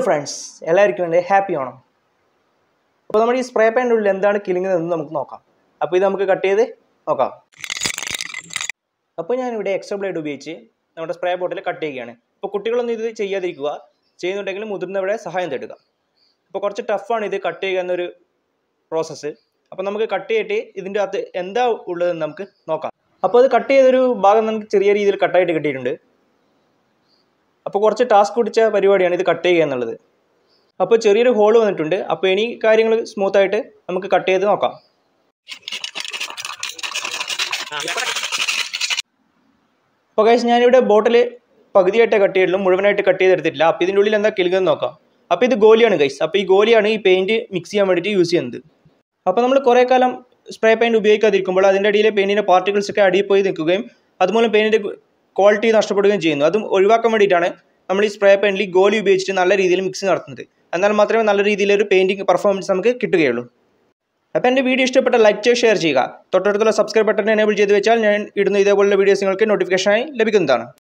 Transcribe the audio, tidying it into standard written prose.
Friends, എല്ലാവർക്കും എൻ്റെ happy Onam. അപ്പോൾ നമ്മുടെ ഈ സ്പ്രേ പെയിൻ്റെ ഉള്ളിൽ എന്താണ് കിലുങ്ങുന്നതെന്ന് നമുക്ക് നോക്കാം. അപ്പോൾ ഇത് നമുക്ക് കട്ട് ചെയ്ത് നോക്കാം. അപ്പോൾ ഞാനിവിടെ എക്സ്ട്രാ ബ്ലേഡ് ഉപയോഗിച്ച് നമ്മുടെ സ്പ്രേ ബോട്ടിൽ കട്ട് ചെയ്യുകയാണ്. അപ്പോൾ കുട്ടികളൊന്നും ഇത് ചെയ്യാതിരിക്കുക, ചെയ്യുന്നുണ്ടെങ്കിൽ മുതിർന്നവരുടെ സഹായം തേടുക. അപ്പോൾ കുറച്ച് ടഫാണ് ഇത് കട്ട് ചെയ്യുക എന്നൊരു പ്രോസസ്സ്. അപ്പോൾ നമുക്ക് കട്ട് ചെയ്തിട്ട് ഇതിൻ്റെ അകത്ത് എന്താ ഉള്ളതെന്ന് നമുക്ക് നോക്കാം. അപ്പോൾ അത് കട്ട് ചെയ്തൊരു ഭാഗം നമുക്ക് ചെറിയ രീതിയിൽ കട്ടായിട്ട് കിട്ടിയിട്ടുണ്ട്. അപ്പോൾ കുറച്ച് ടാസ്ക് പിടിച്ച പരിപാടിയാണ് ഇത് കട്ട് ചെയ്യുക എന്നുള്ളത്. അപ്പോൾ ചെറിയൊരു ഹോൾ വന്നിട്ടുണ്ട്. അപ്പോൾ ഇനി കാര്യങ്ങൾ സ്മൂത്തായിട്ട് നമുക്ക് കട്ട് ചെയ്ത് നോക്കാം. അപ്പോൾ ഗൈസ്, ഞാനിവിടെ ബോട്ടിൽ പകുതിയായിട്ട് കട്ട് ചെയ്തിട്ടുള്ളൂ, മുഴുവനായിട്ട് കട്ട് ചെയ്തെടുത്തിട്ടില്ല. അപ്പോൾ ഇതിൻ്റെ ഉള്ളിൽ എന്താ കിലുങ്ങുന്നത് നോക്കാം. അപ്പോൾ ഇത് ഗോലിയാണ് ഗൈസ്. അപ്പോൾ ഈ ഗോലിയാണ് ഈ പെയിൻറ്റ് മിക്സ് ചെയ്യാൻ വേണ്ടിയിട്ട് യൂസ് ചെയ്യുന്നത്. അപ്പോൾ നമ്മൾ കുറേ കാലം സ്പ്രേ പെയിൻറ്റ് ഉപയോഗിക്കാതിരിക്കുമ്പോൾ അതിൻ്റെ അടിയിലെ പെയിൻറ്റിൻ്റെ പാർട്ടിക്കിൾസ് ഒക്കെ അടിയിൽ പോയി നിൽക്കുകയും അതുമൂലം പെയിൻറ്റിൻ്റെ ക്വാളിറ്റി നഷ്ടപ്പെടുകയും ചെയ്യുന്നു. അതും ഒഴിവാക്കാൻ വേണ്ടിയിട്ടാണ് നമ്മൾ ഈ സ്പ്രേ പെയിൻറ്റിൽ ഗോലി ഉപയോഗിച്ചിട്ട് നല്ല രീതിയിൽ മിക്സ് നടത്തുന്നത്. എന്നാൽ മാത്രമേ നല്ല രീതിയിലൊരു പെയിൻറ്റിങ് പെർഫോമൻസ് നമുക്ക് കിട്ടുകയുള്ളൂ. അപ്പോൾ എൻ്റെ വീഡിയോ ഇഷ്ടപ്പെട്ട ലൈക്ക് ചെയ്യുക, ഷെയർ ചെയ്യുക. തൊട്ടടുത്തുള്ള സബ്സ്ക്രൈബ് ബട്ടൺ എനേബിൾ ചെയ്ത് വെച്ചാൽ ഞാൻ ഇടുന്ന ഇതേപോലുള്ള വീഡിയോസ് നിങ്ങൾക്ക് നോട്ടിഫിക്കേഷനായി ലഭിക്കുന്നതാണ്.